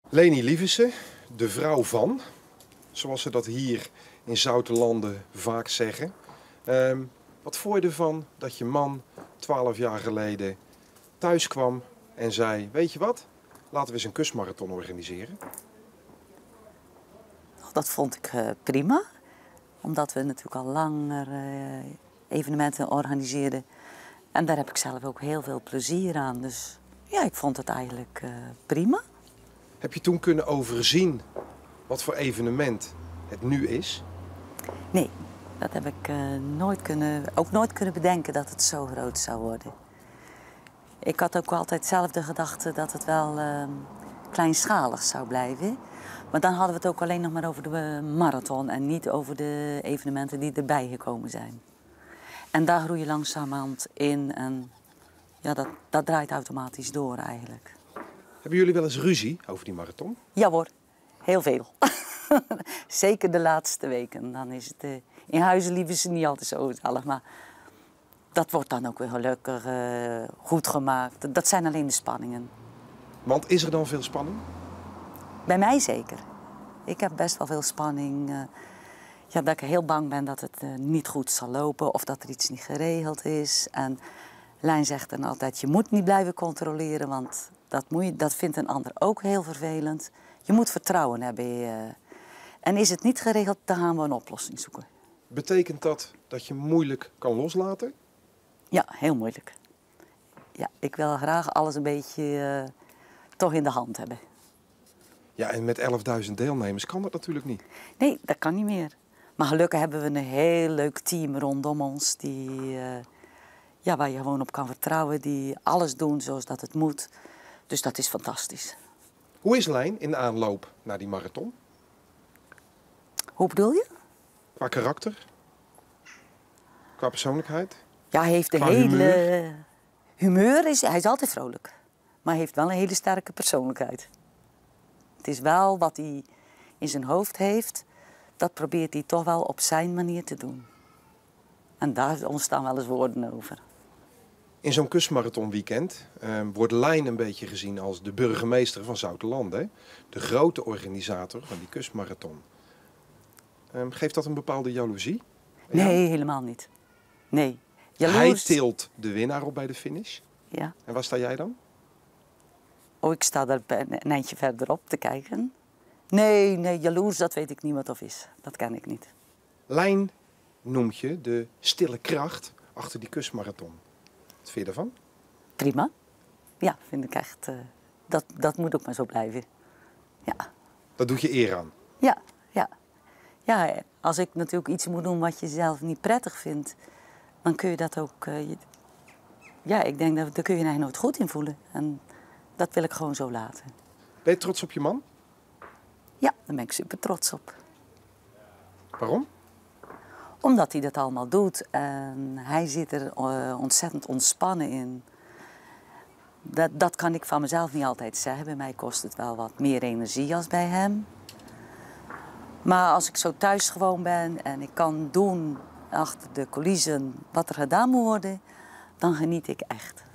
Leni Lieverse, de vrouw van, zoals ze dat hier in Zoutelanden vaak zeggen. Wat vond je ervan dat je man 12 jaar geleden thuis kwam en zei: weet je wat, laten we eens een kusmarathon organiseren? Dat vond ik prima, omdat we natuurlijk al langer evenementen organiseerden. En daar heb ik zelf ook heel veel plezier aan. Dus ja, ik vond het eigenlijk prima. Heb je toen kunnen overzien wat voor evenement het nu is? Nee, dat heb ik nooit kunnen bedenken dat het zo groot zou worden. Ik had ook altijd zelf de gedachte dat het wel kleinschalig zou blijven. Maar dan hadden we het ook alleen nog maar over de marathon en niet over de evenementen die erbij gekomen zijn. En daar groei je langzamerhand in en ja, dat draait automatisch door eigenlijk. Hebben jullie wel eens ruzie over die marathon? Ja hoor, heel veel. Zeker de laatste weken. Dan is het in huizen liever ze niet altijd zo gezellig, maar dat wordt dan ook weer gelukkig goed gemaakt. Dat zijn alleen de spanningen. Want is er dan veel spanning? Bij mij zeker. Ik heb best wel veel spanning. Ja, dat ik heel bang ben dat het niet goed zal lopen of dat er iets niet geregeld is. En Lijn zegt dan altijd, je moet niet blijven controleren, want dat vindt een ander ook heel vervelend. Je moet vertrouwen hebben. En is het niet geregeld, dan gaan we een oplossing zoeken. Betekent dat dat je moeilijk kan loslaten? Ja, heel moeilijk. Ja, ik wil graag alles een beetje toch in de hand hebben. Ja, en met 11.000 deelnemers kan dat natuurlijk niet. Nee, dat kan niet meer. Maar gelukkig hebben we een heel leuk team rondom ons waar je gewoon op kan vertrouwen, die alles doen zoals dat het moet. Dus dat is fantastisch. Hoe is Lijn in de aanloop naar die marathon? Hoe bedoel je? Qua karakter? Qua persoonlijkheid? Ja, hij heeft humeur hij is altijd vrolijk. Maar hij heeft wel een hele sterke persoonlijkheid. Het is wel wat hij in zijn hoofd heeft, dat probeert hij toch wel op zijn manier te doen. En daar ontstaan wel eens woorden over. In zo'n kusmarathonweekend wordt Lijn een beetje gezien als de burgemeester van Zoutelanden. De grote organisator van die kusmarathon. Geeft dat een bepaalde jaloezie? Nee, helemaal niet. Nee. Jaloers... Hij tilt de winnaar op bij de finish. Ja. En waar sta jij dan? Oh, ik sta daar een eindje verderop te kijken. Nee, jaloers, dat weet ik niet wat of is. Dat ken ik niet. Lijn noemt je de stille kracht achter die kusmarathon. Wat vind je daarvan? Prima. Ja, vind ik echt. Dat moet ook maar zo blijven. Ja. Dat doet je eer aan. Ja. Ja, als ik natuurlijk iets moet doen wat je zelf niet prettig vindt, dan kun je dat ook... ik denk dat daar kun je je nooit goed in voelen. En dat wil ik gewoon zo laten. Ben je trots op je man? Ja, daar ben ik super trots op. Waarom? Omdat hij dat allemaal doet en hij zit er ontzettend ontspannen in. Dat kan ik van mezelf niet altijd zeggen. Bij mij kost het wel wat meer energie als bij hem. Maar als ik zo thuis gewoon ben en ik kan doen achter de coulissen wat er gedaan moet worden, dan geniet ik echt.